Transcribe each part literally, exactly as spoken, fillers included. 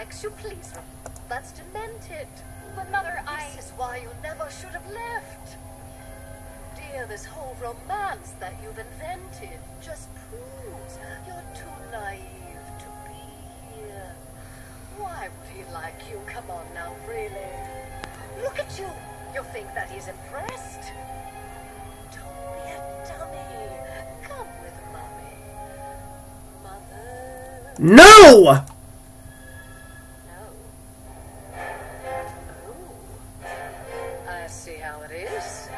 likes you, please. That's demented. But Mother, I... This is why you never should have left. Dear, this whole romance that you've invented just proves you're too naive to be here. Why would he like you? Come on now, really. Look at you. You think that he's impressed? Don't be a dummy. Come with Mommy. Mother... No! I see how it is.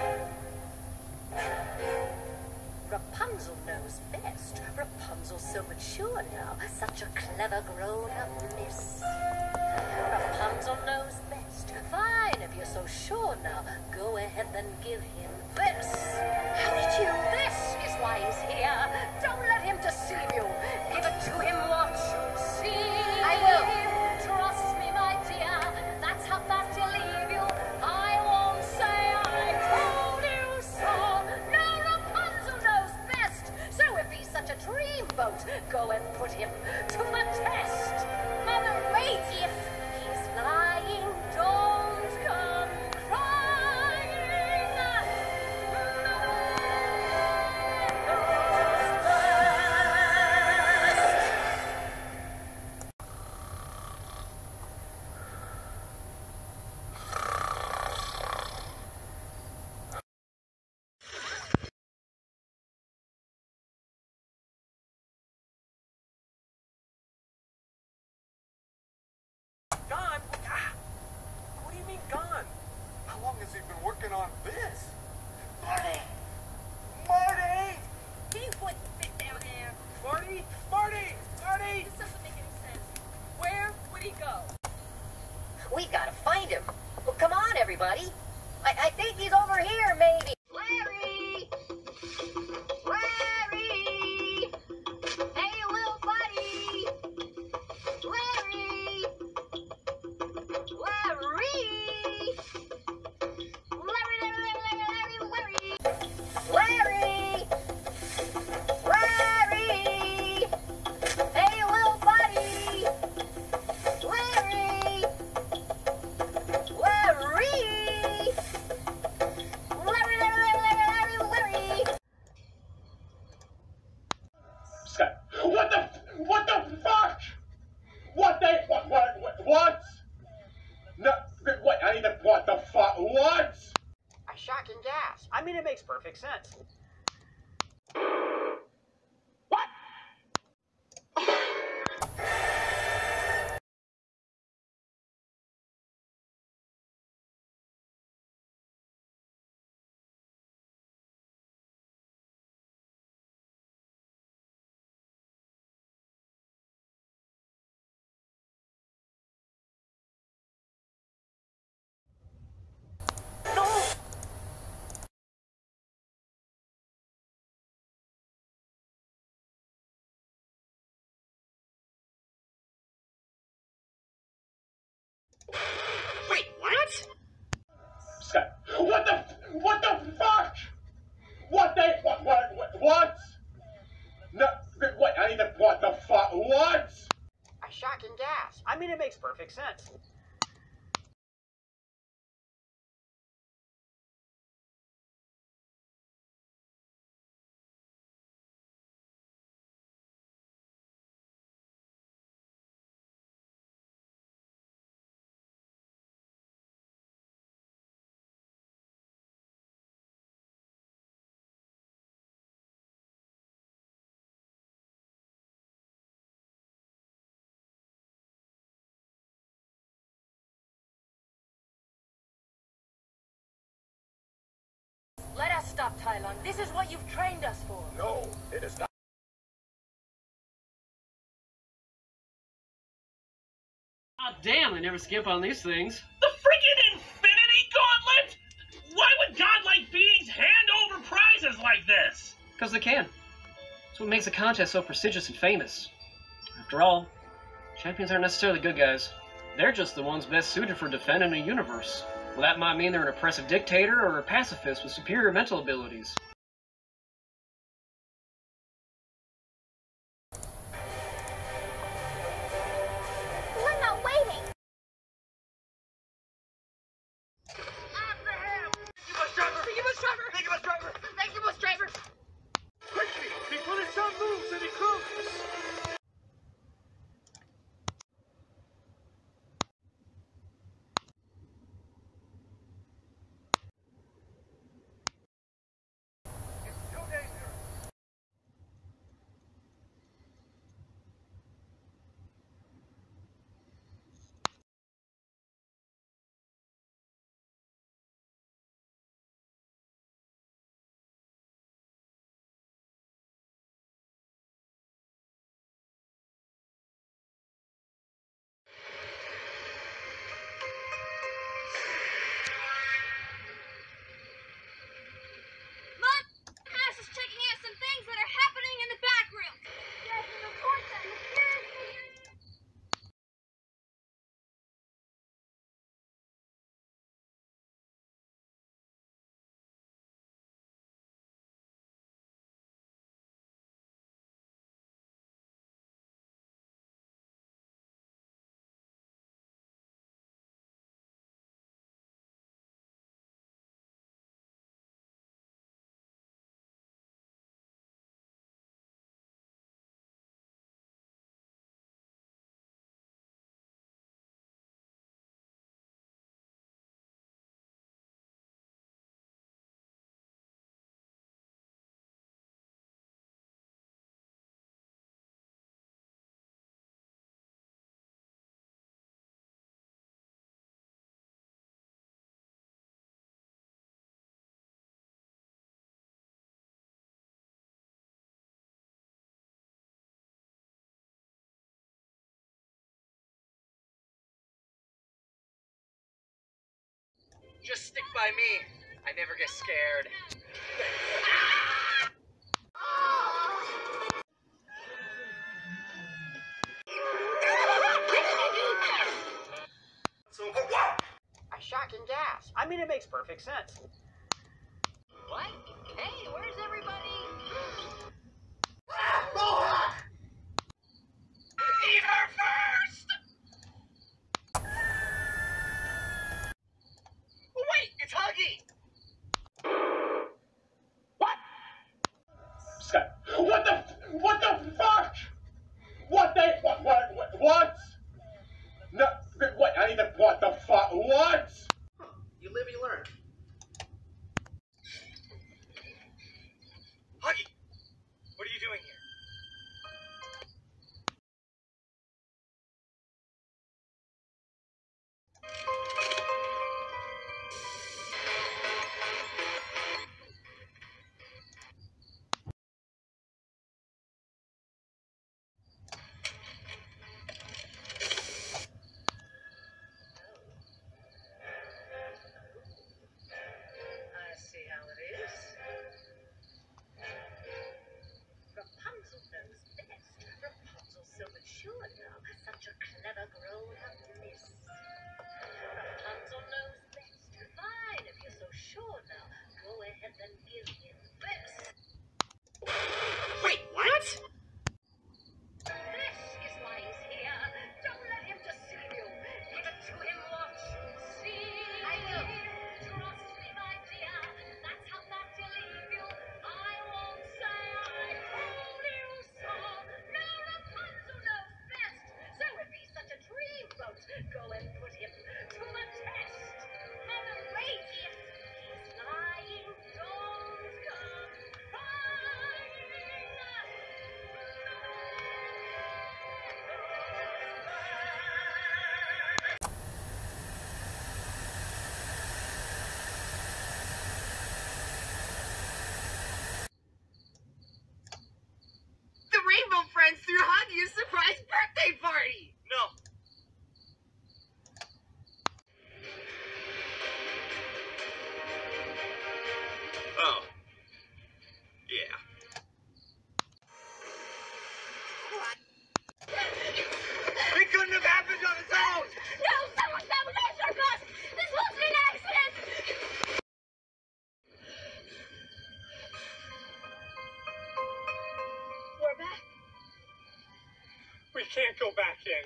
Rapunzel knows best. Rapunzel's so mature now. Such a clever grown-up miss. Rapunzel knows best. Fine, if you're so sure now. Go ahead then give him this. How did you? This is why he's here. Don't let him deceive you. Give it to him, watch. See? I will. Trust me, my dear. That's how fast he'll leave you. I won't say I told you so. No, Rapunzel knows best. So if he's such a dreamboat, go and put him to the test. Mother, wait! If he's lying, don't come crying. Gone? Ah, what do you mean gone? How long has he been working on this? Marty! Marty! He wouldn't fit down there. Marty! Marty! Marty! This doesn't make any sense. Where would he go? We've got to find him. Well, come on, everybody. I, I think he's over here, maybe. Larry! Larry! Hey, little buddy! Larry! Larry! Larry, Larry, Larry, Larry, Larry! Larry! Hey, little buddy! Larry! Larry! Larry, Larry, Larry, Larry! Scott, what the, what the fuck? What the, what, what, what, what? No, what, I need to, what the fuck, what? A shocking gas. I mean, it makes perfect sense. What? Wait, what? Scott, what the, what the fuck? What the, what, what, what, what? No, what, I need to, what the fuck, what? A shocking gas. I mean, it makes perfect sense. Let us stop, Tylon. This is what you've trained us for. No, it is not. Ah, damn, they never skip on these things. The freaking Infinity Gauntlet? Why would godlike beings hand over prizes like this? Because they can. That's what makes a contest so prestigious and famous. After all, champions aren't necessarily good guys. They're just the ones best suited for defending a universe. Well, that might mean they're an oppressive dictator or a pacifist with superior mental abilities. Lena, wait Just stick by me. I never get scared. A shocking gas. I mean, it makes perfect sense. What? Hey, where's everybody? Eat her first! Oh, wait, it's Huggy! What? Scott, what the, what the fuck? What the, what, what, what, what? No, what, I need to, what the fuck, what? You live, you learn. Huggy, what are you doing here? I see how it is. Rapunzel knows best. Rapunzel's so mature now, such a clever grown-up miss. Rapunzel knows best. Fine, if you're so sure now, go ahead and give him this. Wait, what? This is why he's here. Don't let him deceive you. Give it to him, watch, see. I will. Trust me, my dear. That's how fast he'll leave you. I won't say I told you so. No, Rapunzel knows best. So if he's such a dreamboat, go and put him to the test. Never wait. If he's lying, don't come crying. The Rainbow Friends threw Huggy a surprise birthday party! No. Oh. Yeah. It couldn't have happened on its own! No, someone sabotaged our bus! This wasn't an accident! We're back. We can't go back in.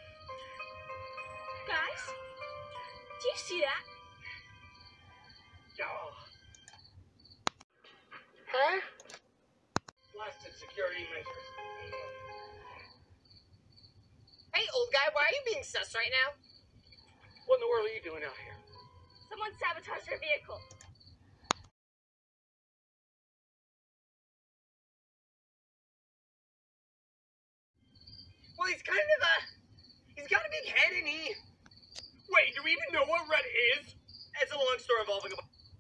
Guys, do you see that? Oh. Huh? Blasted security measures. Hey, old guy, why are you being sus right now? What in the world are you doing out here? Someone sabotaged our vehicle. Well, he's kind of a... He's got a big head and he... Wait, do we even know what Red is? It's a long story involving a...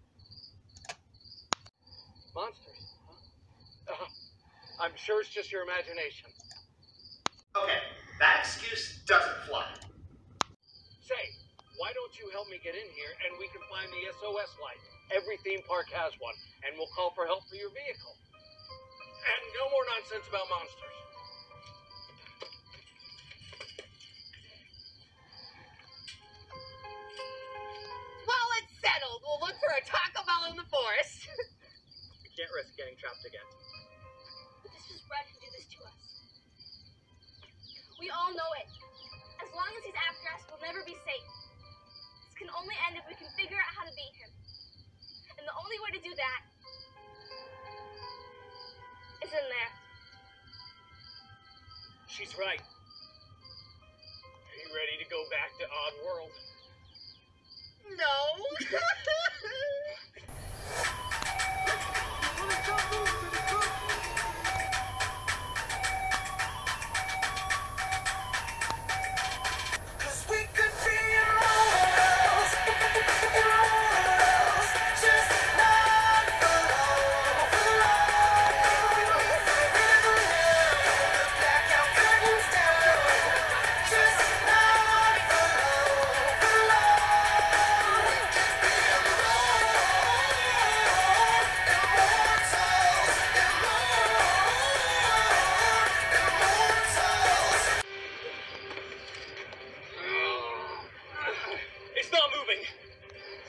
Monsters, huh? Uh, I'm sure it's just your imagination. Okay, that excuse doesn't fly. Say, why don't you help me get in here and we can find the S O S light? Every theme park has one, and we'll call for help for your vehicle. And no more nonsense about monsters. Well, it's settled. We'll look for a Taco Bell in the forest. We can't risk getting trapped again. But this is Red who did this to us. We all know it. As long as he's after us, we'll never be safe. This can only end if we can figure out how to beat him. And the only way to do that is in there. She's right. Are you ready to go back to Oddworld? No.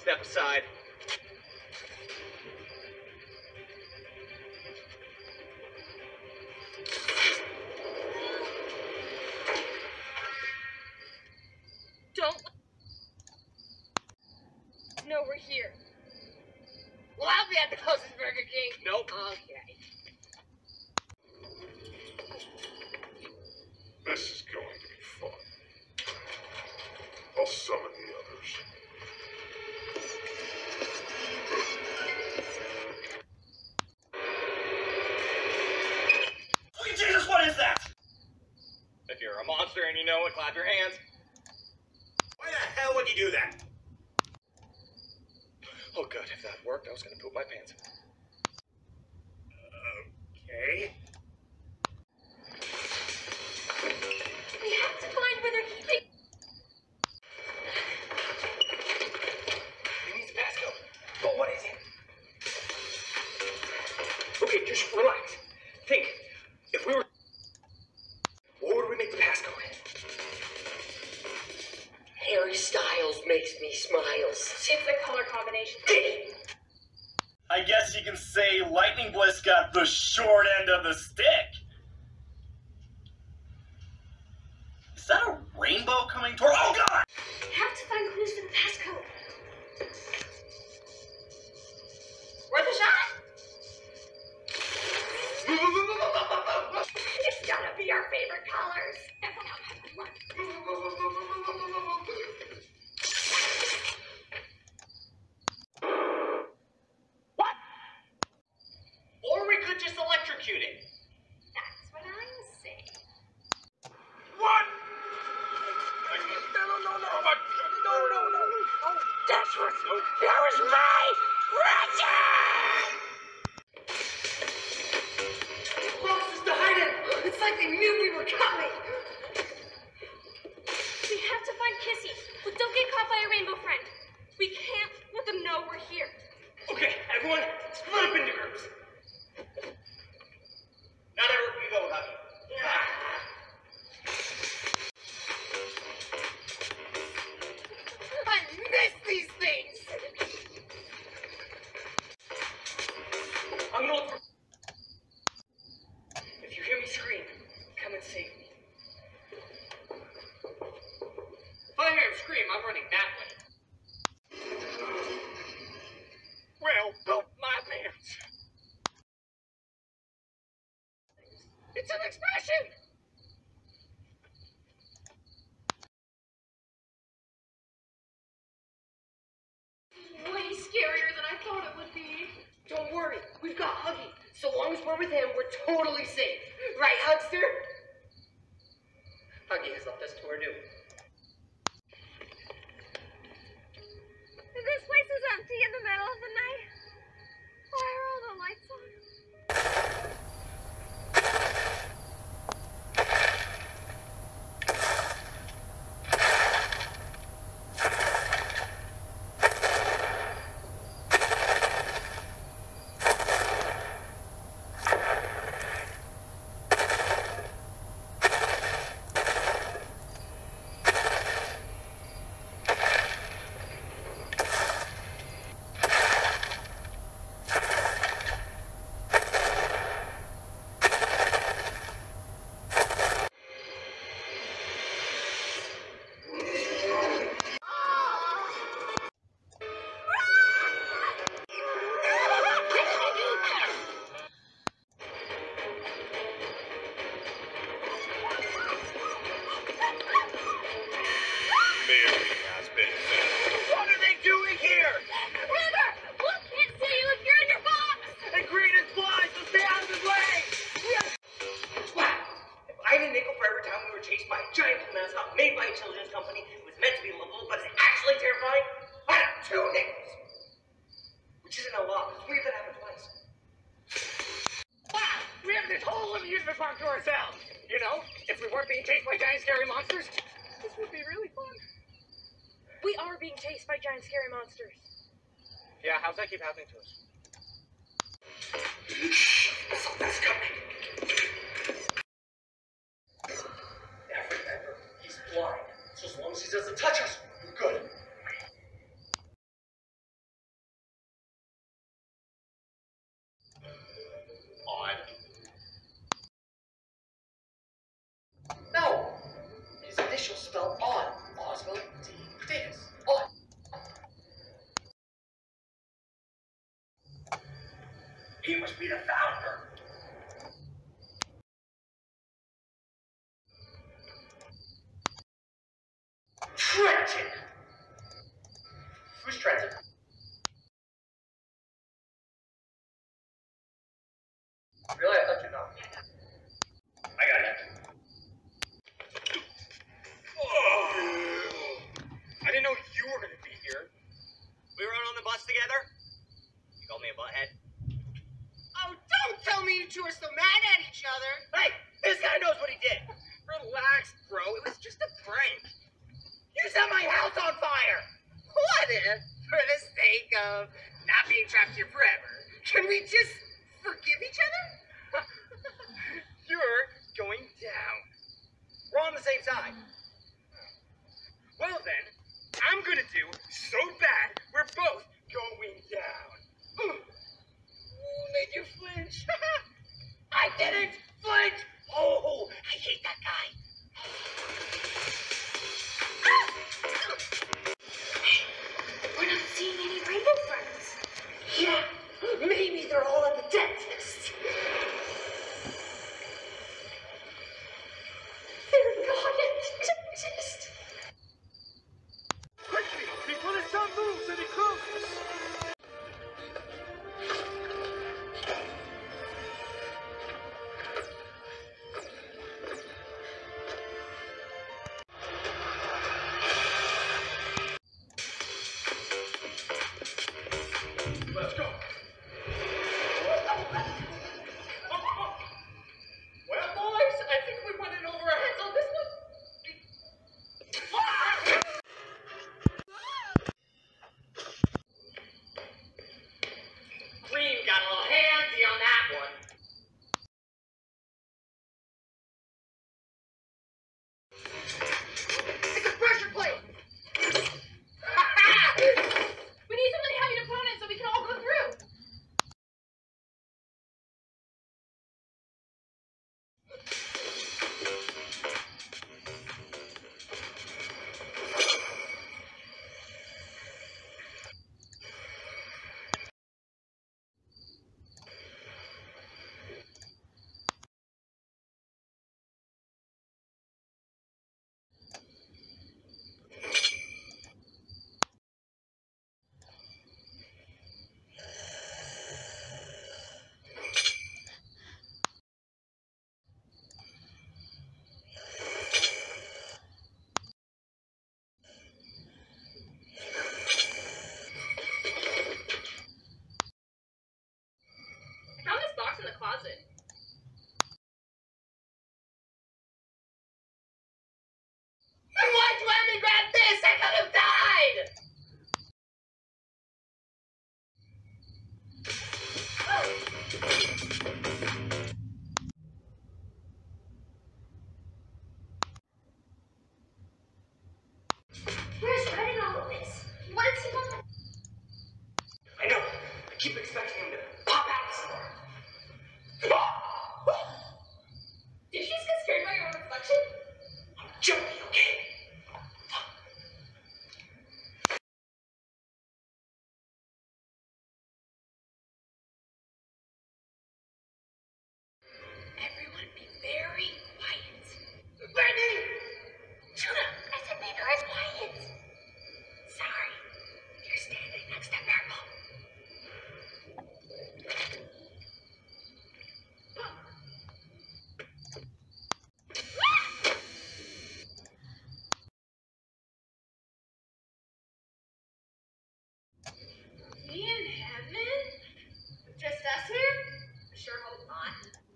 Step aside. Don't. No, we're here. Well, I'll be at the closest Burger King. Nope. Okay. This is going to be fun. I'll summon the others. Sweet Jesus, what is that? If you're a monster and you know it, clap your hands. Why the hell would you do that? Oh, good. If that worked, I was gonna poop my pants. Okay. We have to find where they're keeping. It needs a passcode. But what is it? Okay, just relax. Think. If we were... What would we make the passcode? Harry Styles makes me smiles. It's the color combination. I guess you can say Lightning Bliss got the short end of the stick. Is that a rainbow coming toward? Oh God! We have to find clues for the passcode. Worth a shot? It's gotta be our favorite colors. What? Or we could just electrocute it. That's what I'm saying. What? No, no, no, no. No, no, no. That's what. That was my Richard! Boxes to hide in. It's like they knew we were coming. We have to find Kissy, but don't get caught by a rainbow friend. We can't let them know we're here. Okay, everyone, split up into groups. Not everyone can go without me. I miss these things. I'm gonna look for... If you hear me scream, come and save me. If I hear him scream, I'm running that way. Well, oh, my pants. It's an expression! Way scarier than I thought it would be. Don't worry, we've got Huggy. So long as we're with him, we're totally safe. Right, Hugster? Huggy has left us to our doom. This place is empty in the middle of the night. Why are all the lights on? Mary has been found. What are they doing here? River! Look, can't see you if you're in your box! And Green is blind, so stay out of his way! Yes! Wow! If I had a nickel for every time we were chased by a giant mascot made by a children's company, it was meant to be lovable, but it's actually terrifying, I'd have two nickels! Which isn't a lot, it's weird that happened twice. Wow! We have this whole amusement park to ourselves! You know, if we weren't being chased by giant scary monsters, this would be really fun. We are being chased by giant scary monsters. Yeah, how's that keep happening to us? That's coming. Remember, he's blind, so as long as he doesn't touch us, we're good. He must be the founder. Trenton! Who's Trenton? Really? I thought you know. I got it. Oh. I didn't know you were gonna be here. We rode on the bus together? You called me a butthead? Oh, don't tell me you two are so mad at each other. Hey, this guy knows what he did. Relax, bro. It was just a prank. You set my house on fire. What if, for the sake of not being trapped here forever, can we just forgive each other? You're going down. We're on the same side. Well then, I'm gonna do so bad we're both going down. Ooh, made you flinch. I didn't flinch. Oh, I hate that guy. We're not seeing any rainbow friends. Yeah, maybe they're all at the dentist. They're not at the dentist. Quickly, before the sun moves and it closes. Let's go. Well, boys, I think we went in over our heads on this one. Green got a little handsy on that one. It's a pressure plate. We need something heavy to put on it so we can all go through. I found this box in the closet. And why'd you let me grab this? I could have died! Where's Fred in all of this? What is he doing? I know. I keep expecting him to pop out somewhere. Did you just get scared by your own reflection? I'm joking, okay? Everyone be very quiet. Brittany! Tuna, I said be very quiet. Sorry, you're standing next to Purple. We in heaven? Just us here? I sure hope not.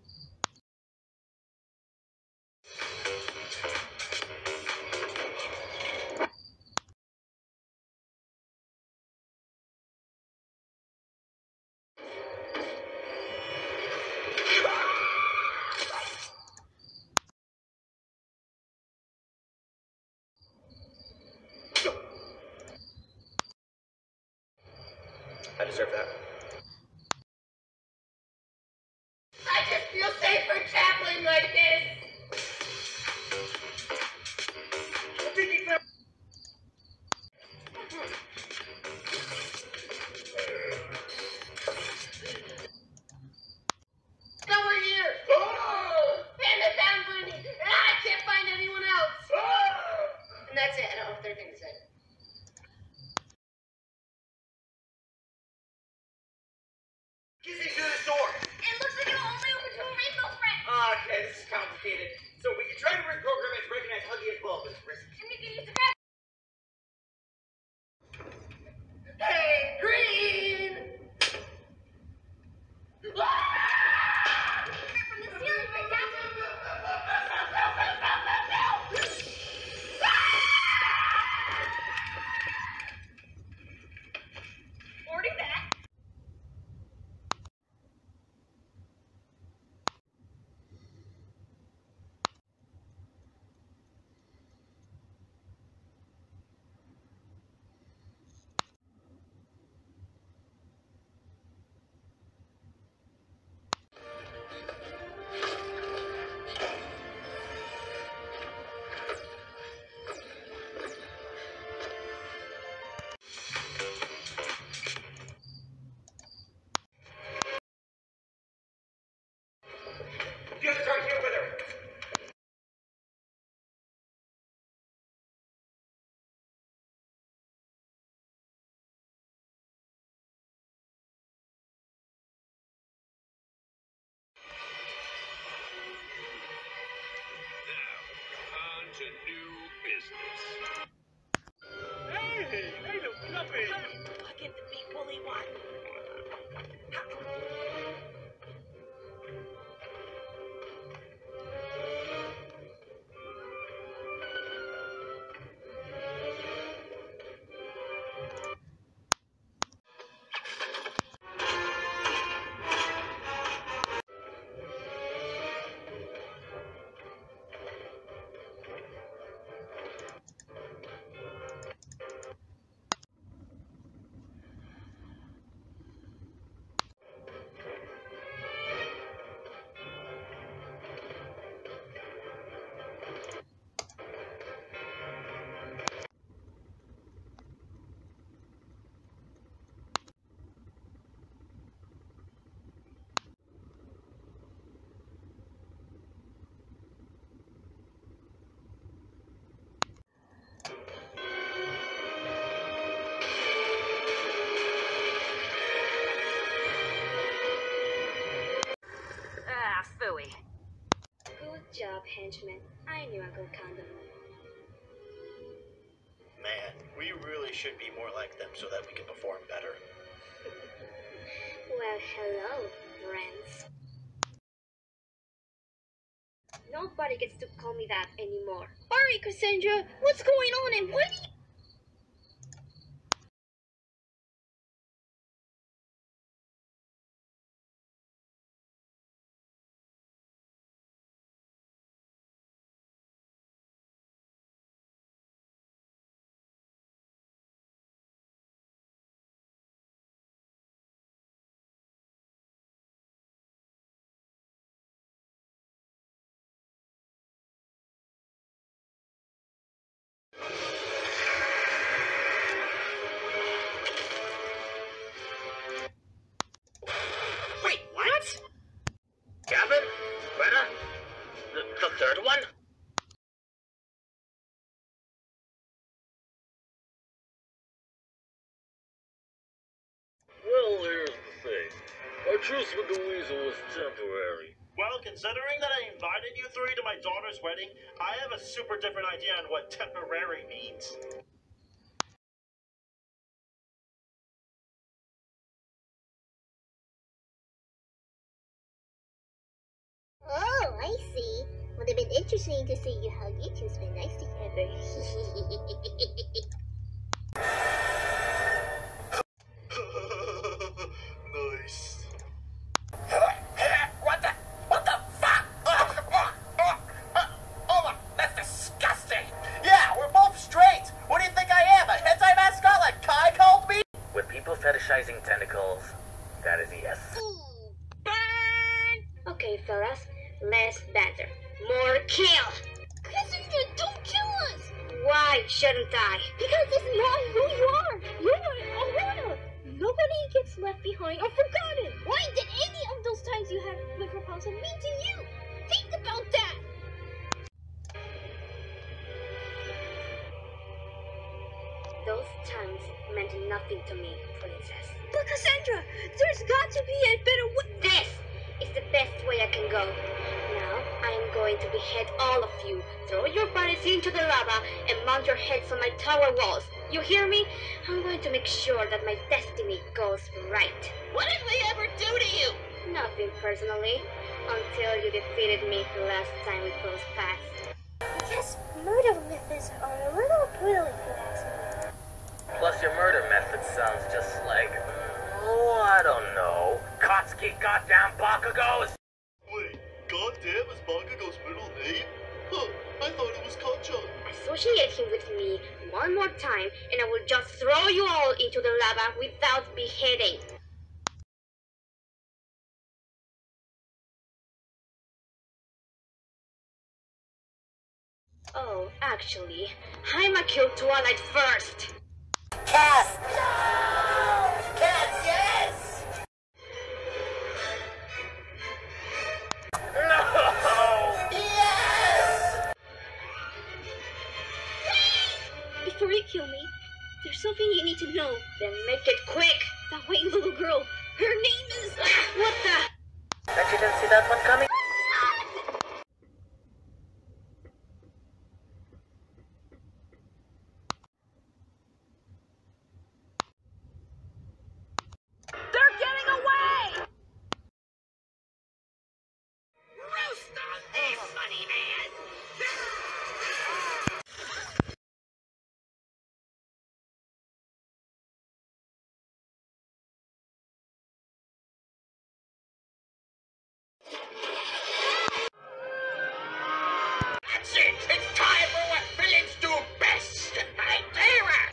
I deserve that. I just feel safer traveling like this. I'm thinking that. Kissing through the door. It looks like it'll only open to a rainbow friend. Okay, this is complicated. So we can try to reprogram it to recognize Huggy as well, but it's risky. And we can use the crab. Hey, Green! From the ceiling, fantastic. Order that. You have to talk here with her. Now, on to new business. Hey, hey, look, nothing. Look at the big bully one. Ah, phooey. Good job, henchman. I knew Uncle Condom. Man, we really should be more like them so that we can perform better. Well, hello, friends. Nobody gets to call me that anymore. Alright, Cassandra, what's going on and what do you... Wait, what? Gavin? Greta? The, the third one? Well, here's the thing. Our truce with the weasel was temporary. Well, considering that I invited you three to my daughter's wedding, I have a super different idea on what temporary means. Oh, I see. Would have been interesting to see you how you two spend nice together. Nice. What the? What the fuck? Oh, that's disgusting. Yeah, we're both straight. What do you think I am? A hentai mascot like Kai called me? With people fetishizing tentacles, that is a yes. Okay, fellas, less banter. More kill! Cassandra, don't kill us! Why shouldn't I? Because it's not who you are! You are Alana! Nobody gets left behind or forgotten! Why did any of those times you had with Rapunzel mean to you? Think about that! Those times meant nothing to me, princess. But Cassandra, there's got to be a better way. This is the best way I can go. Now, I am going to behead all of you, throw your bodies into the lava, and mount your heads on my tower walls. You hear me? I'm going to make sure that my destiny goes right. What did we ever do to you? Nothing personally, until you defeated me last time we crossed paths. I guess murder methods are a little brutal, if you ask me. Plus your murder method sounds just like, oh, I don't know, Kotsky goddamn Bakugos! Wait, goddamn is Bakugo's middle name? Huh, I thought it was Concha. Associate him with me one more time, and I will just throw you all into the lava without beheading. Oh, actually, I'ma kill Twilight first. Cass! No! Cass, yes! No! Yes! Before you kill me, there's something you need to know. Then make it quick. That white little girl, her name is... What the... Bet you didn't see that one coming? They're getting away! Roast on this, funny man! That's it! It's time for what villains do best! Hypera!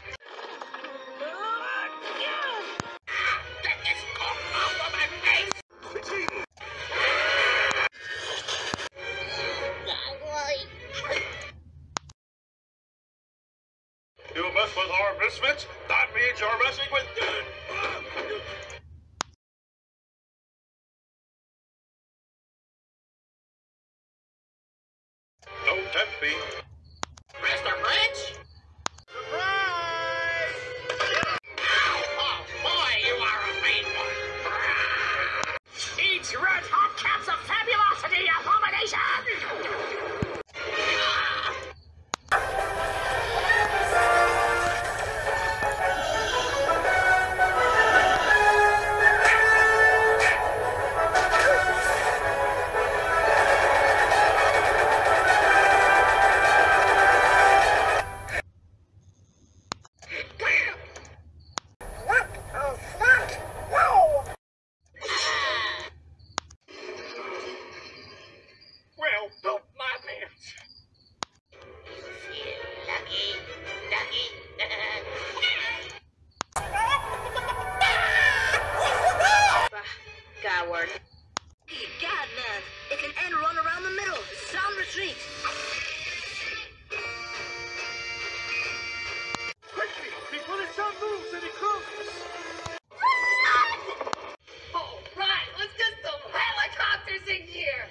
Get this cock off of my face! You mess with our misfits? That means you're messing with... Don't tempt me. Mister French? Surprise! Oh boy, you are a mean one! Eat red hot caps of fabulosity, abomination! Well, poop my pants. Lucky, ducky. Coward. God, man. It can end run around the middle. Sound retreat. Quickly, before the sun moves and it closes. All right, let's get some helicopters in here.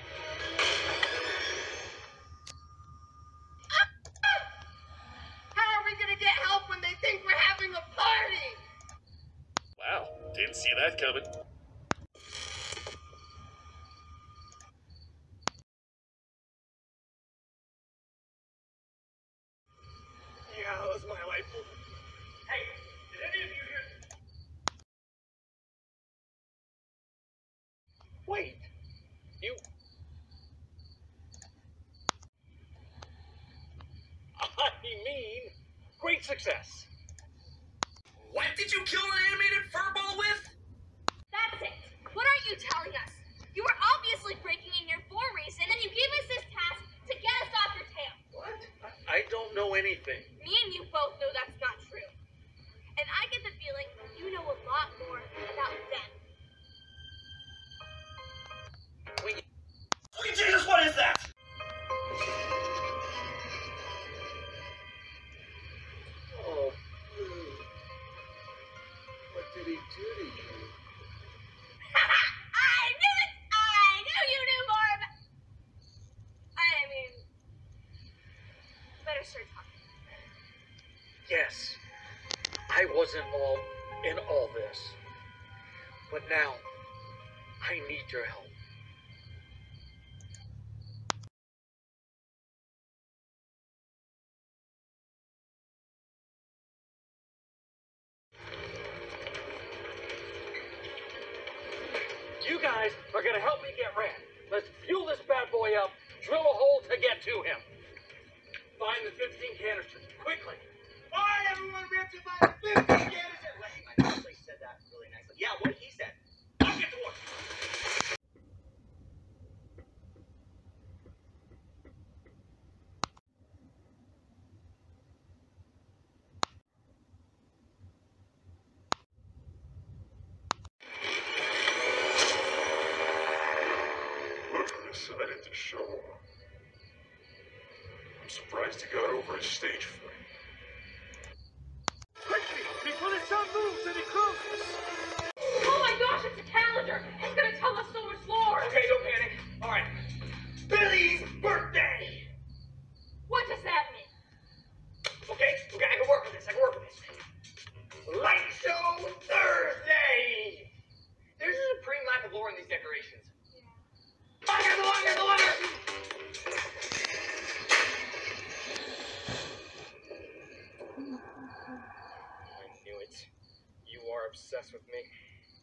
How are we gonna get help when they think we're having a party? Wow, didn't see that coming. Yeah, that was my life. Hey, did any of you hear? Wait, you. I mean, great success. What did you kill an animated furball with? That's it. What aren't you telling us? You were obviously breaking in here for a reason, and you gave us this task to get us off your tail. What? I, I don't know anything. Me and you both know that's not true. And I get the feeling you know a lot more about them. Wait, Sweet Jesus, what is that? oh. What did he do to you? I knew it! I knew you knew more about... I mean... Better start talking. Yes, I was involved in all this. But now, I need your help. You guys are gonna help me get Rand. Let's fuel this bad boy up, drill a hole to get to him. Find the fifteen canisters, quickly. All right, everyone, we have to find the fifteen canisters. Wait, I actually said that really nicely. Yeah, what he said. I'll get to work. Decided to show up. I'm surprised he got over his stage fright. Quickly, before the sun moves and it closes! Oh my gosh, it's a calendar! It's gonna tell us so much more! Okay, don't panic. All right. Billy's birthday! What does that mean? Okay, okay, I can work with this. I can work with this. Light show Thursday! There's a supreme lack of lore in these decorations. Longer, longer, longer! I knew it. You are obsessed with me.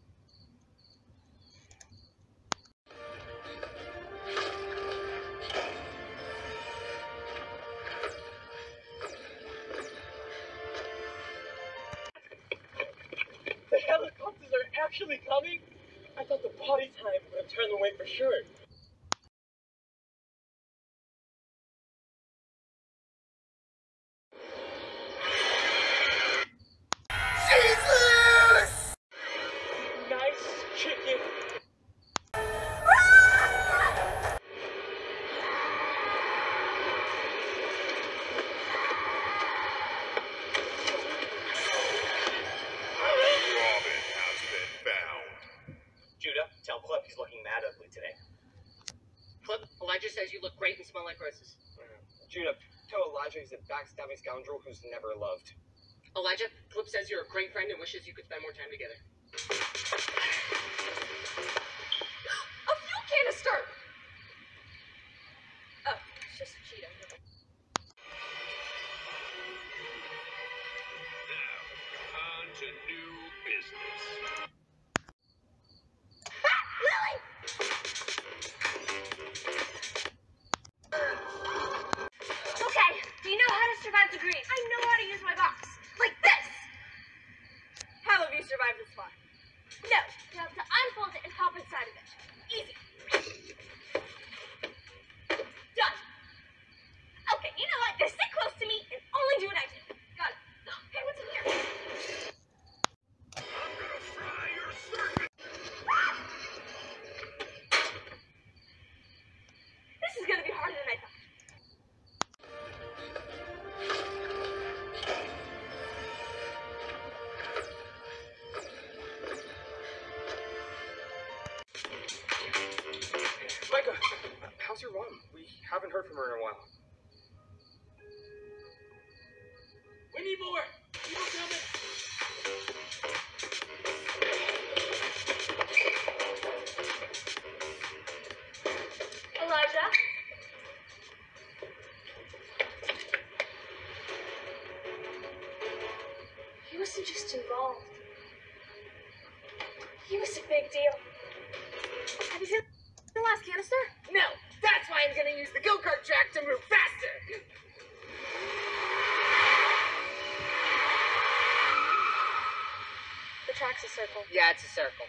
The helicopters are actually coming? I thought the potty time would have turned away for sure. Jesus! Nice chicken. Robin has been found. Judah, tell Clip he's looking mad ugly today. Clip, Elijah says you look great and smell like roses. Judah, tell Elijah he's a backstabbing scoundrel who's never loved. Elijah, Clip says you're a great friend and wishes you could spend more time together. A fuel canister! Oh, it's just a Cheeto. Now, on to new business. Ah, Lily! Okay, do you know how to survive the green? I know how to use my box. Like this! How have you survived this far? No, you have to unfold it and hop inside of it. Easy. Done. Okay, you know what? Just sit close to me and only do what I do. Got it. Hey, what's in here? I'm gonna fry your circuit. This is gonna be harder than I thought. Micah, how's your mom? We haven't heard from her in a while. We need more! People coming! Elijah? He wasn't just involved. He was a big deal. Have you seen the last canister? No, that's why I'm gonna use the go-kart track to move faster! The track's a circle. Yeah, it's a circle.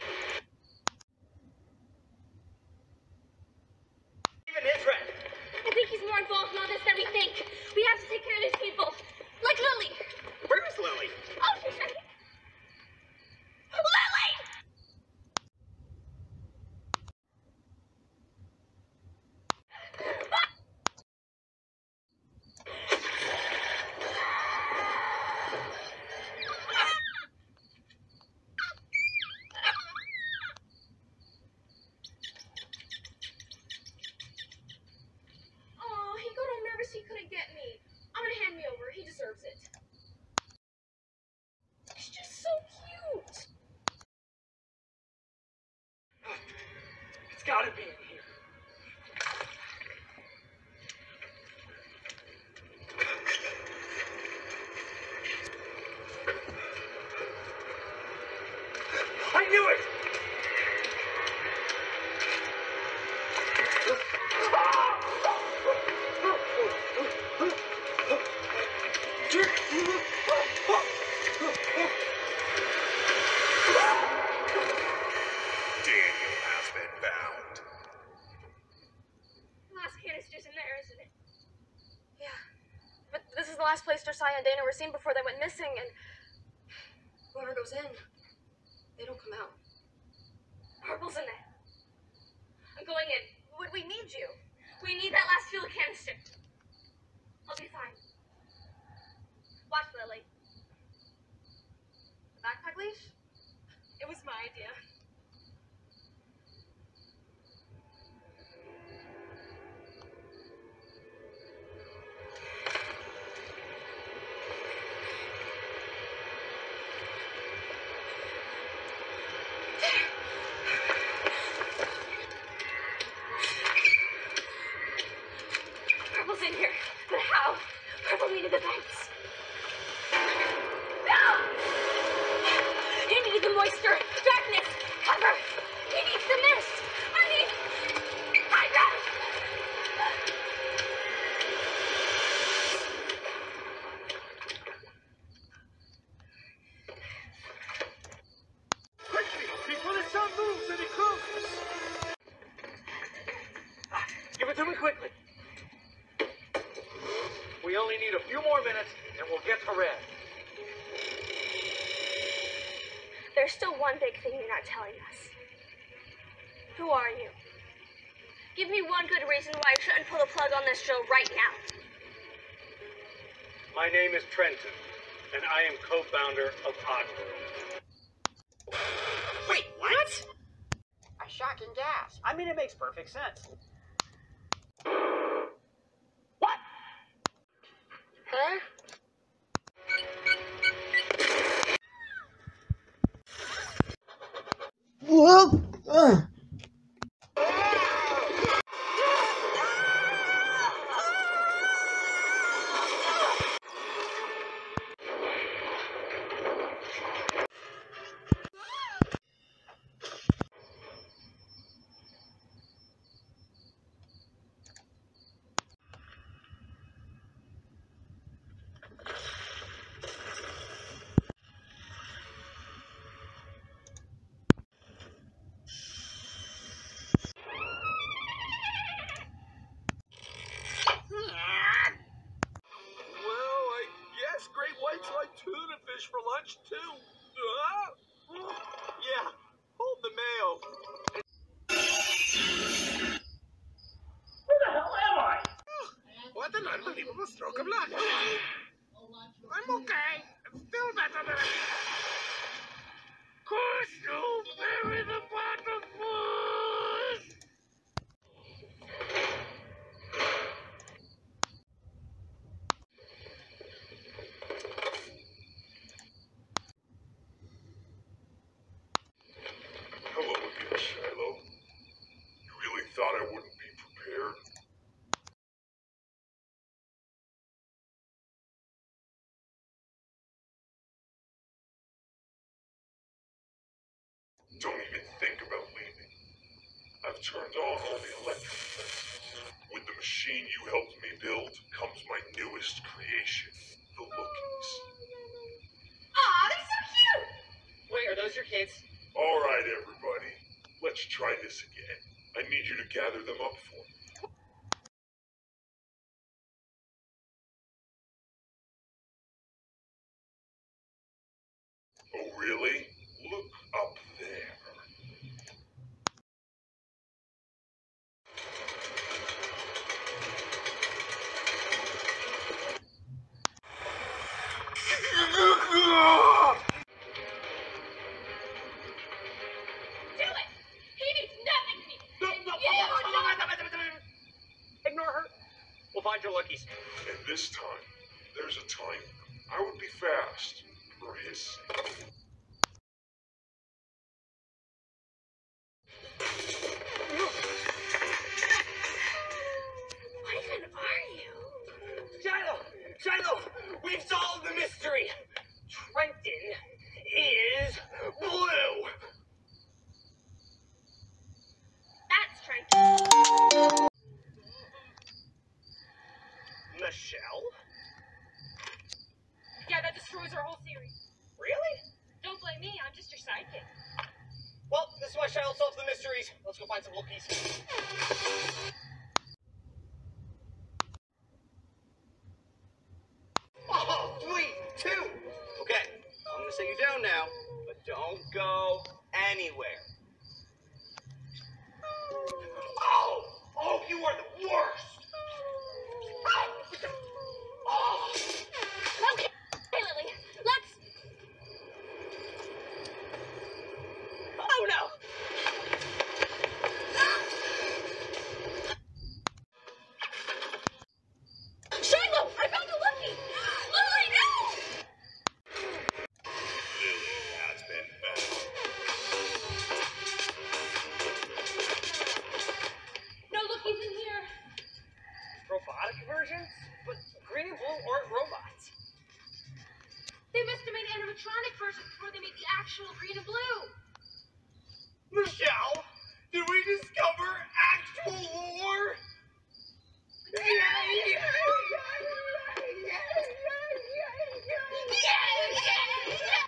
Even his red. I think he's more involved in all this than we think. We have to take care of these people. Like Lily. Where is Lily? Oh, she's right here. Lily! Oh, he got all nervous he couldn't get me. I'm gonna hand me over. He deserves it. gotta be in here. I knew it! Daniel has been found. Last canister's in there, isn't it? Yeah. But this is the last place Josiah and Dana were seen before they went missing, and whoever goes in, they don't come out. Purple's in there. I'm going in. Would we need you? We need that last fuel canister. I'll be fine. Watch, Lily. The backpack leash? It was my idea. Purple's in here. But how? Purple needed the vents. No! He needed the moisture, darkness, cover. He needs the mist. I need... I got it! Quickly, before the sun moves and it closes. Give it to me quickly. We only need a few more minutes, and we'll get to Red. There's still one big thing you're not telling us. Who are you? Give me one good reason why I shouldn't pull the plug on this show right now. My name is Trenton, and I am co-founder of Oddworld. Wait, what? A shocking gas. I mean, it makes perfect sense. What? Huh? Whoa! Ugh. Tuna fish for lunch, too. Ah! Yeah, hold the mail. Where the hell am I? What an unbelievable stroke of luck. I'm okay. I'm still better than I... Course you bury the bottom foot. Hello again, Shiloh. You really thought I wouldn't be prepared? Don't even think about leaving. I've turned off all the electric fences. With the machine you helped me build comes my newest creation, the Lookies. Aw, they're so cute! Wait, are those your kids? All right, everybody. Let's try this again. I need you to gather them up for me. Oh, really? Look up there. Do it! He needs nothing! No, no, no, Ignore her. We'll find your Lookies. And this time, there's a timer. I would be fast for his sake. flesh out, solve the mysteries. Let's go find some lookies. Oh, three, two. Okay, I'm gonna set you down now, but don't go anywhere. Oh, oh, you are the worst. Oh. Okay, hey, Lily, let's... Oh, no. Shiloh, I found a Lucky! Lily, no! Lily has been found. No Lookies in here. Robotic versions? But green and blue aren't robots. They must have made animatronic versions before they made the actual green and blue. Michelle, did we discover actual lore? Yeah, yeah, yeah, yeah, yeah, yeah.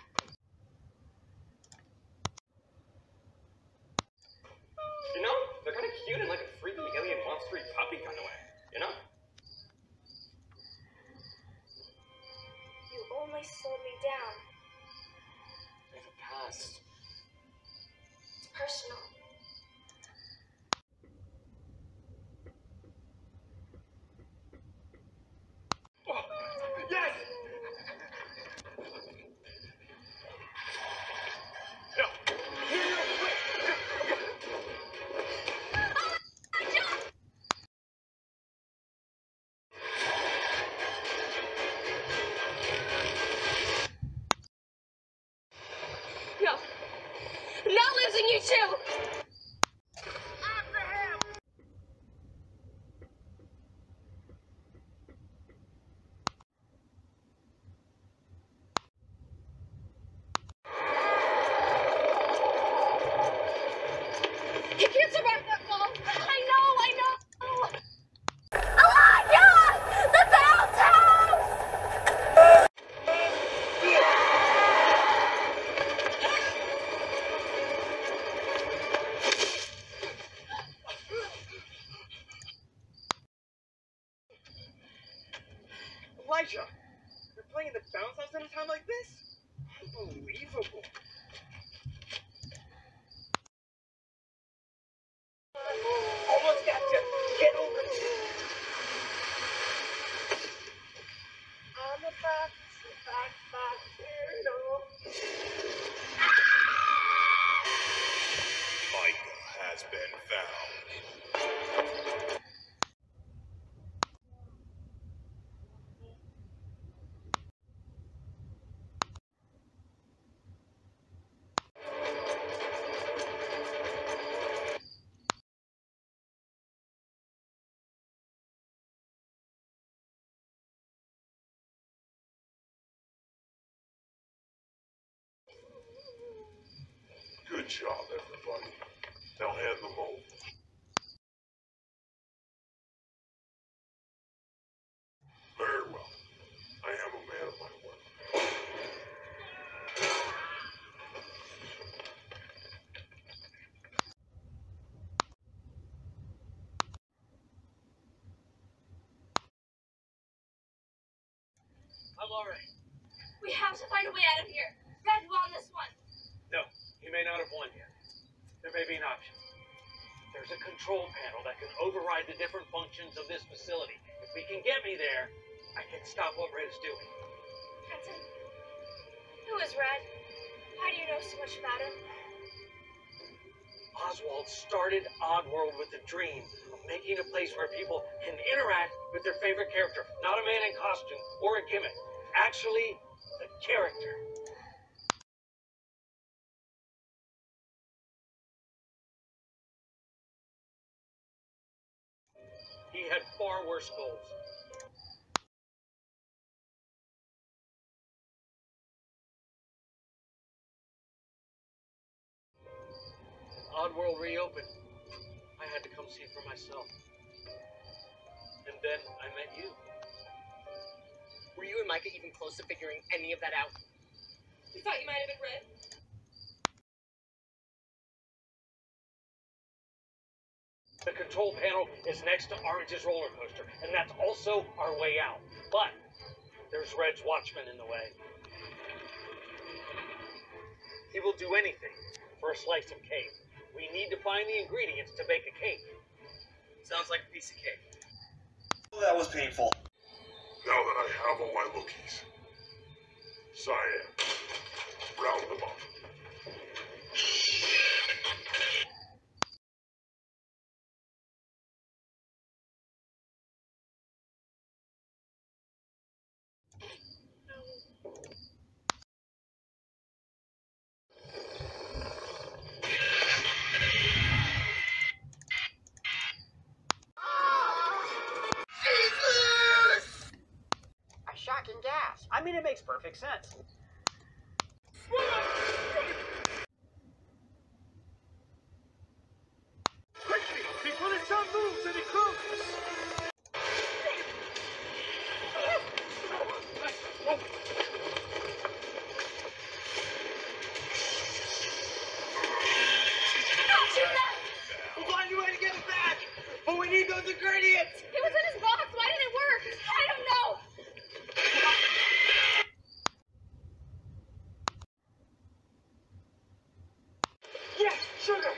You know, they're kind of cute in like a freaky alien monster puppy kind of way, you know? You only slowed me down. I have a past. It's personal. Oh, yes! No. Here, real quick. No. I'm not losing you too! He can't survive that fall! I know, I know! Elijah! The Bounce House! Elijah, you're playing the bounce house at a time like this? Unbelievable. Almost got you. Get over it. I'm a back, back, back, weirdo. Micah has been found. Good job, everybody. Now hand them over. Very well. I am a man of my word. I'm alright. We have to find a way out of here. Red won this one. No, he may not have won yet. There may be an option. There's a control panel that can override the different functions of this facility. If we can get me there, I can stop what Red's doing. Captain, who is Red? Why do you know so much about him? Oswald started Oddworld with a dream of making a place where people can interact with their favorite character. Not a man in costume or a gimmick. Actually, the character. He had far worse goals. Oddworld reopened. I had to come see for myself. And then I met you. Were you and Micah even close to figuring any of that out? We thought you might have been Red. The control panel is next to Orange's roller coaster, and that's also our way out. But there's Red's watchman in the way. He will do anything for a slice of cake. We need to find the ingredients to bake a cake. Sounds like a piece of cake. Oh, that was painful. Now that I have all my lookies, Cyan, round them up. Shocking gas. I mean, it makes perfect sense. Quickly, before the sun moves and it cooks! We'll find a way to get it back, but we need those ingredients. It was in his box. Why didn't it work? I don't know. Yes, sugar!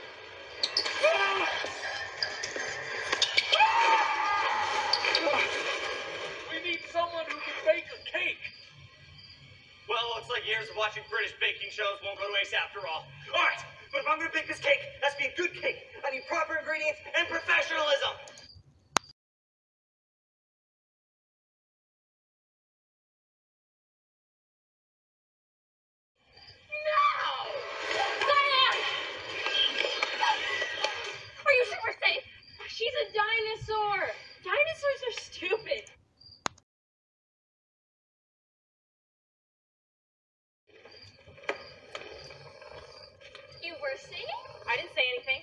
We need someone who can bake a cake. Well, looks like years of watching British baking shows won't go to waste after all. All right, but if I'm gonna bake this cake, that's be a good cake. I need proper ingredients and professionalism. Are you super safe? She's a dinosaur. Dinosaurs are stupid. You were singing? I didn't say anything.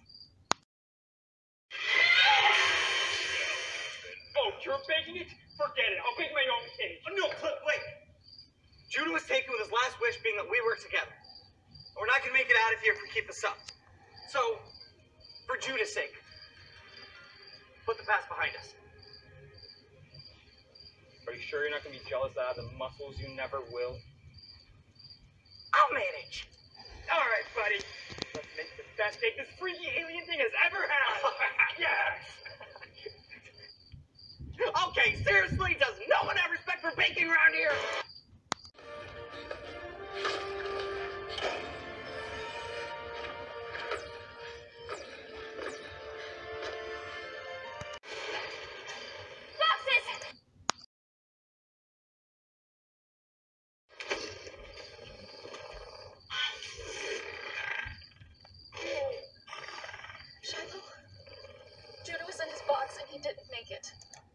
Oh, you're baking it? Forget it. I'll bake my own cake. Oh, no, Cliff, wait. Judah was taken with his last wish being that we work together. We're not gonna make it out of here if we keep this up. So, for Judah's sake, put the past behind us. Are you sure you're not gonna be jealous out of the muscles you never will? I'll manage. All right, buddy. Let's make the best cake this freaky alien thing has ever had. Yes. Okay, seriously, does no one have respect for baking around here? Shiloh, Judah was in his box and he didn't make it.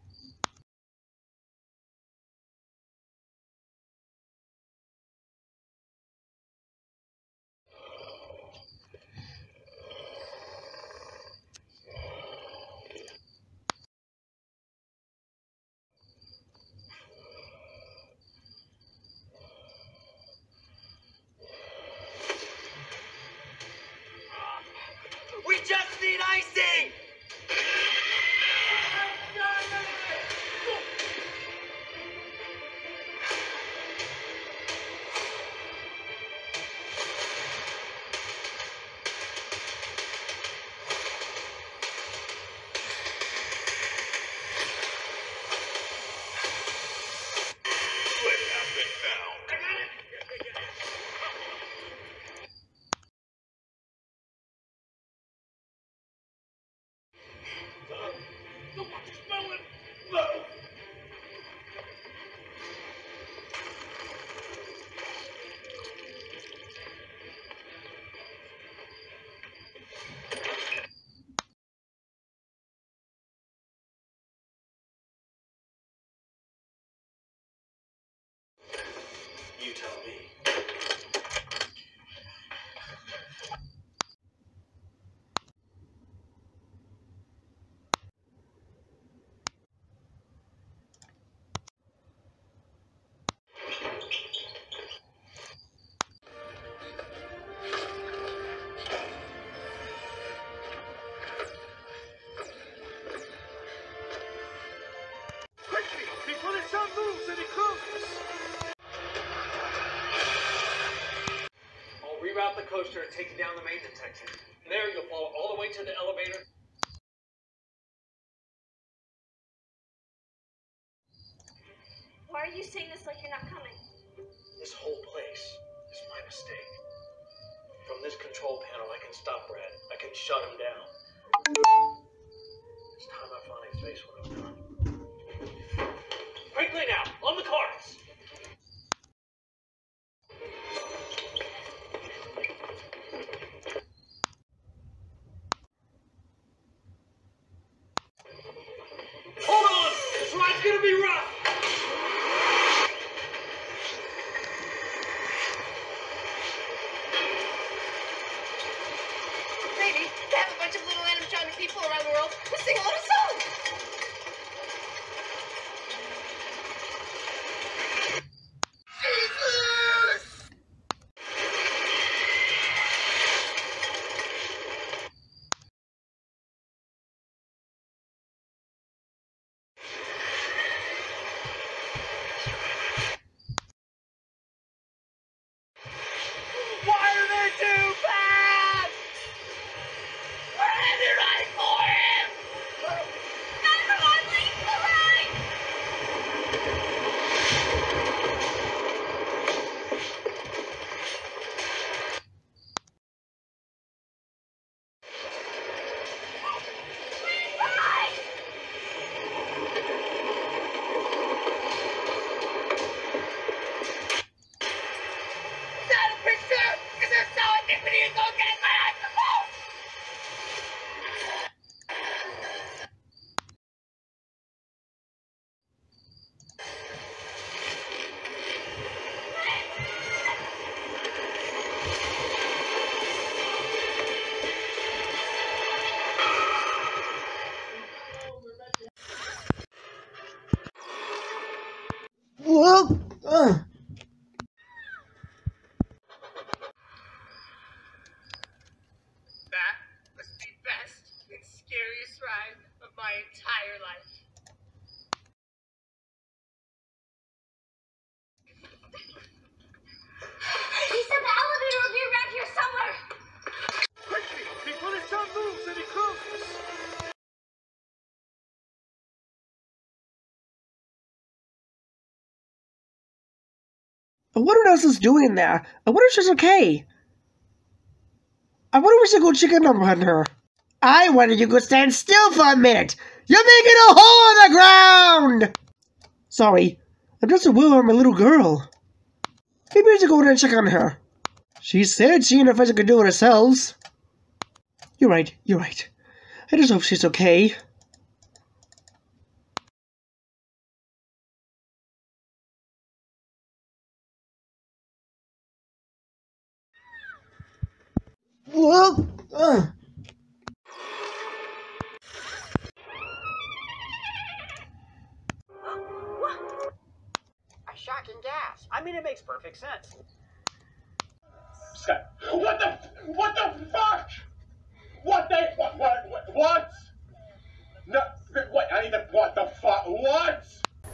We just need icing! coaster and take you down the maintenance section. There, you'll follow all the way to the elevator. Why are you saying this like you're not coming? This whole place is my mistake. From this control panel, I can stop Brad. I can shut him down. It's time I finally face what I've done. Quickly now, on the cards! Hold on! This ride's gonna be rough! Maybe to have a bunch of little animatronic people around the world who sing a little song. Why are they too bad? Where did I for him? Everyone leave the ride! Is that a picture? Is there so anybody to go get my iPhone? Whoa! Uh. That was the best and scariest ride of my entire life. He said the elevator will be around here somewhere. Quickly, before the sun moves and it closes. I wonder what else is doing there. I wonder if she's okay. I wonder if we should go check in on her. I wonder you could stand still for a minute. You're making a hole in the ground! Sorry, I'm just a will on my little girl. Maybe we should go over and check on her. She said she and her friends could do it herself. You're right, you're right. I just hope she's okay. Whoa! Uh. A shocking gas. I mean, it makes perfect sense. Scott, what the, what the fuck? What the, what, what, what, what? No, what, I need to, what the fuck, what?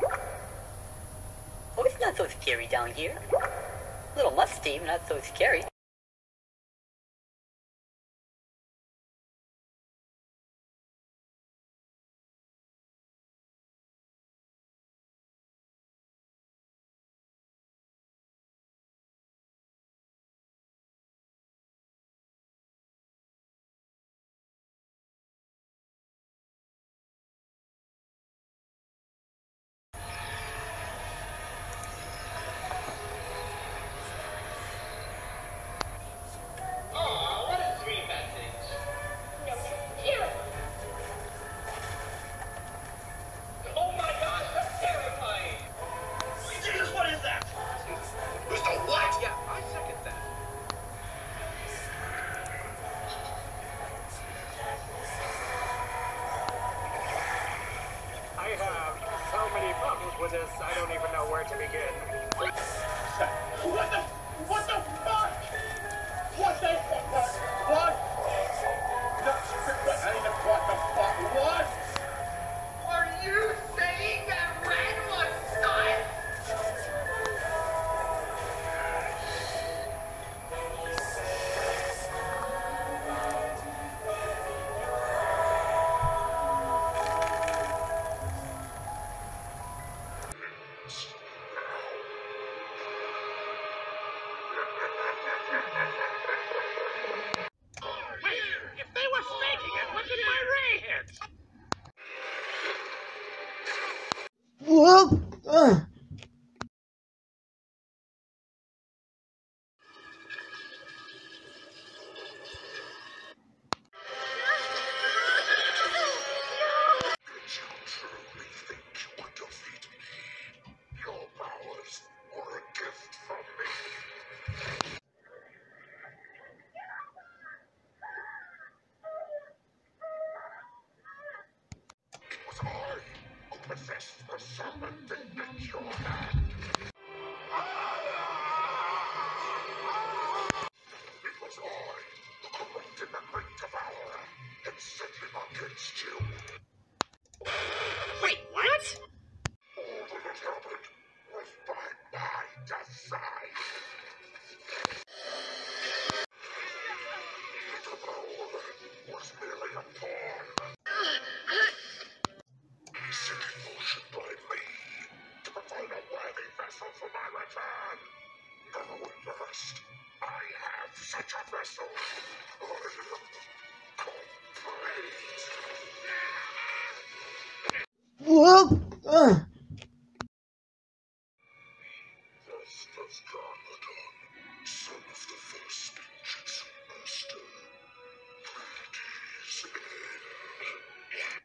Oh, it's not so scary down here. A little musty, not so scary. with this, I don't even know where to begin. What the? What the fuck? What the? What? What? No, what? I need to, what the fuck? What? Are you saying that Red was stunned? manifest the summon that at your hand. It was I, the corrupted and great devourer, that set him against you. Wait, what? All that had happened was by my design. The devourer was merely a pawn. He set in motion by me to provide a worthy vessel for my return. Now at last, I have such a vessel. I am complete. Whoa! Uh. Thus does Garmadon, son of the first Jitsu master. Predator's end.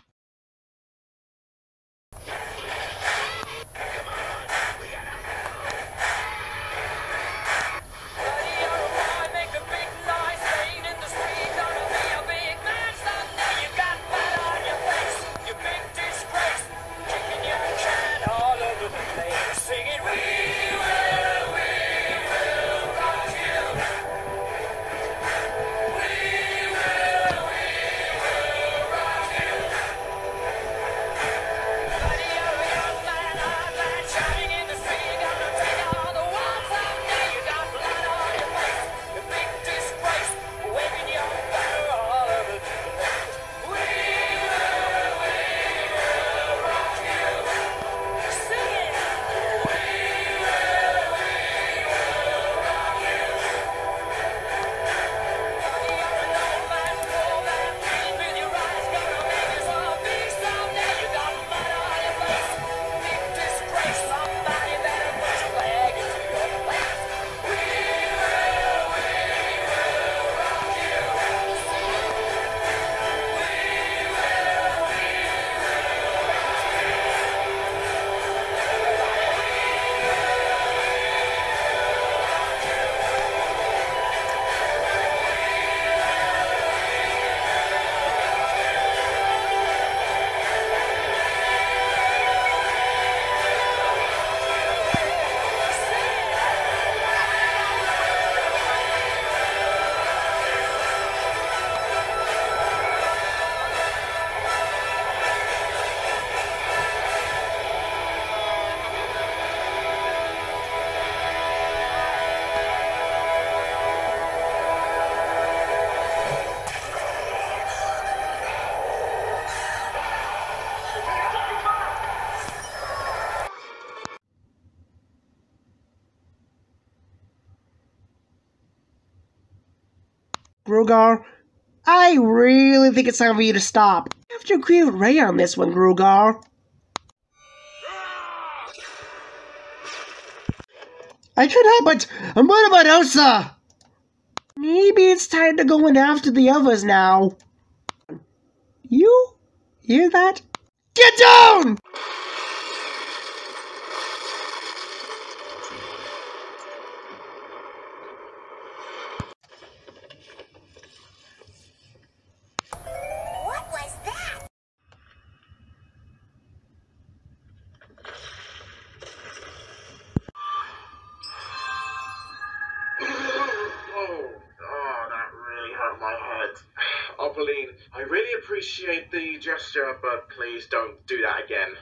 Grugar, I really think it's time for you to stop. You have to agree with Ray on this one, Grugar. I can't help it! I'm what about Elsa? Maybe it's time to go in after the others now. You hear that? Get down! What was that? Oh, oh, that really hurt my head. Opaline, I really appreciate the gesture, but please don't do that again.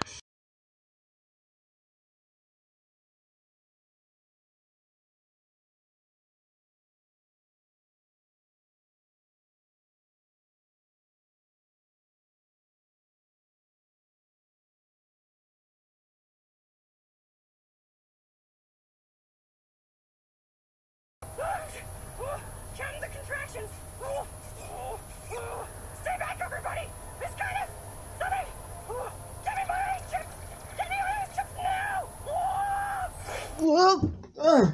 Counting the contractions! Stay back, everybody! It's kind of something! Give me my ice chips! Give me your ice chips now! Whoa! Uh.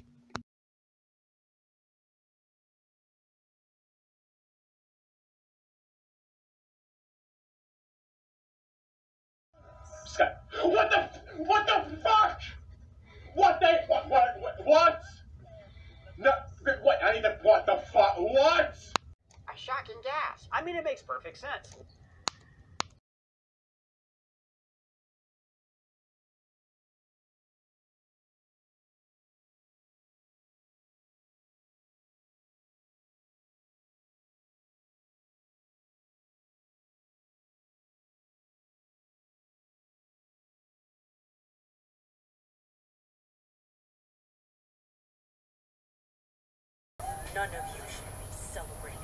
Scott, what the, what the fuck? What the, what, what, what, what? No, what, I need to, what the fuck, what? A shocking gas. I mean, it makes perfect sense. none of you should be celebrating.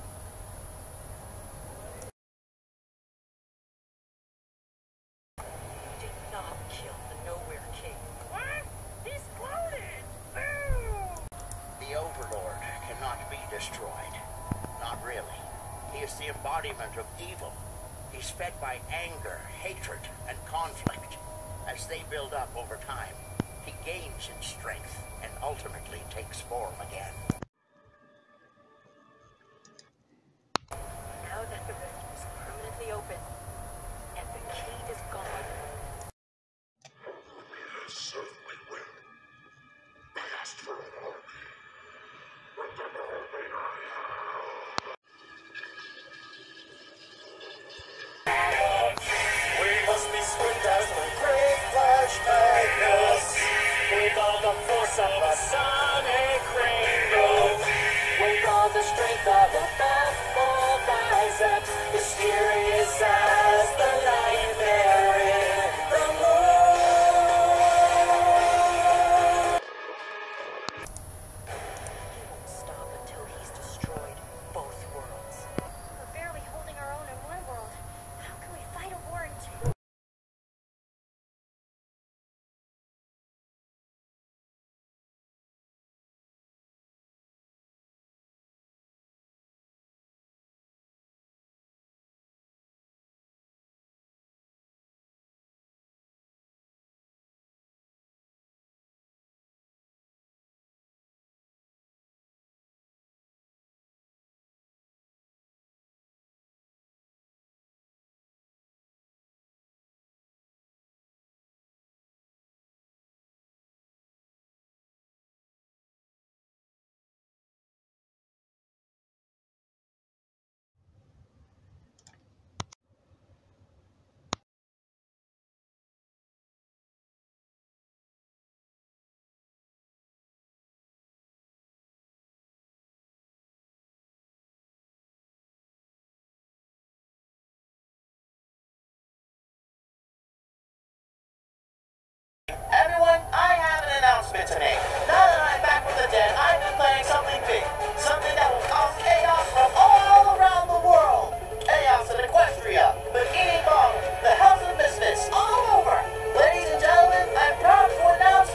You did not kill the Nowhere King. What? He's cloning! Boo! The Overlord cannot be destroyed. Not really. He is the embodiment of evil. He's fed by anger, hatred, and conflict. As they build up over time, he gains in strength and ultimately takes form again. Now that the rift is permanently open, and the key is gone, We certainly will. I asked for an army. But an army I have. We must be swift as the great flash Magnus, with all the force of a sonic rainbow, with all the strength of a baffled biceps, mysterious as the nightmare in the moon. he won't stop until he's destroyed both worlds. We're barely holding our own in one world. How can we fight a war in two? Everyone, I have an announcement to make. Now that I'm back with the dead, I've been planning something big. Something that will cause chaos from all around the world. Chaos in Equestria, Bikini Bottom, the House of Misfits, all over. Ladies and gentlemen, I'm proud to announce...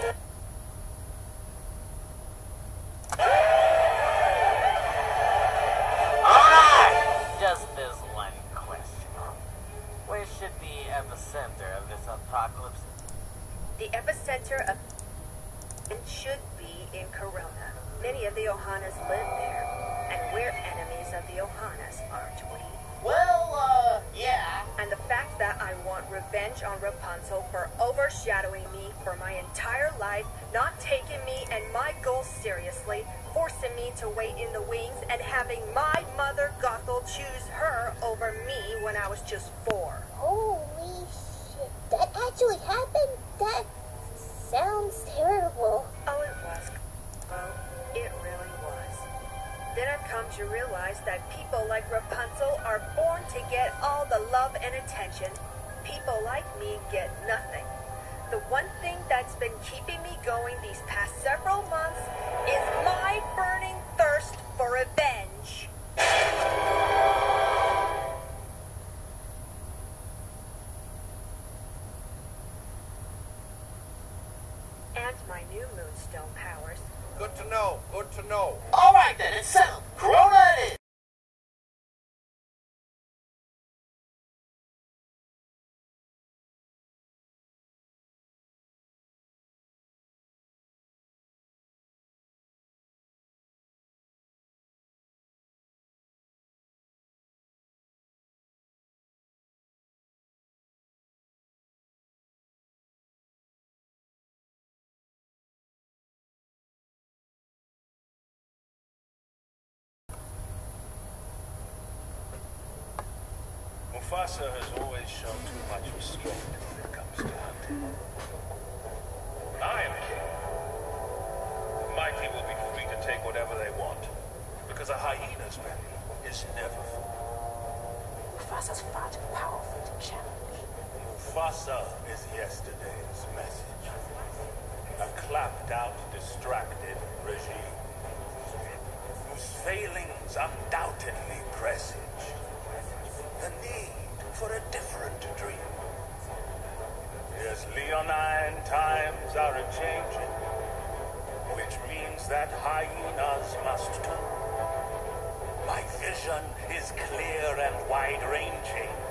Alright! Just this one question. Where should the epicenter of this apocalypse? The epicenter of it should be in Corona. Many of the Ohana's live there, and we're enemies of the Ohana's, aren't we? Well, uh, yeah. And the fact that I want revenge on Rapunzel for overshadowing me for my entire life, not taking me and my goals seriously, forcing me to wait in the wings, and having my mother Gothel choose her over me when I was just four. Holy shit. That actually happened? That sounds terrible. Oh, it was. Well, it really was. Then I've come to realize that people like Rapunzel are born to get all the love and attention. People like me get nothing. The one thing that's been keeping me going these past several months is my burning thirst for revenge. And my new moonstone powers. Good to know, good to know. Alright then, it's settled. Corona it is. Mufasa has always shown too much restraint when it comes to hunting. When I am king, the mighty will be free to take whatever they want, because a hyena's belly is never full. Mufasa's far too powerful to challenge. Mufasa is yesterday's message. A clapped-out, distracted regime. His failings undoubtedly presage the need for a different dream. Yes, Leonine times are a-changing, which means that hyenas must too. My vision is clear and wide-ranging.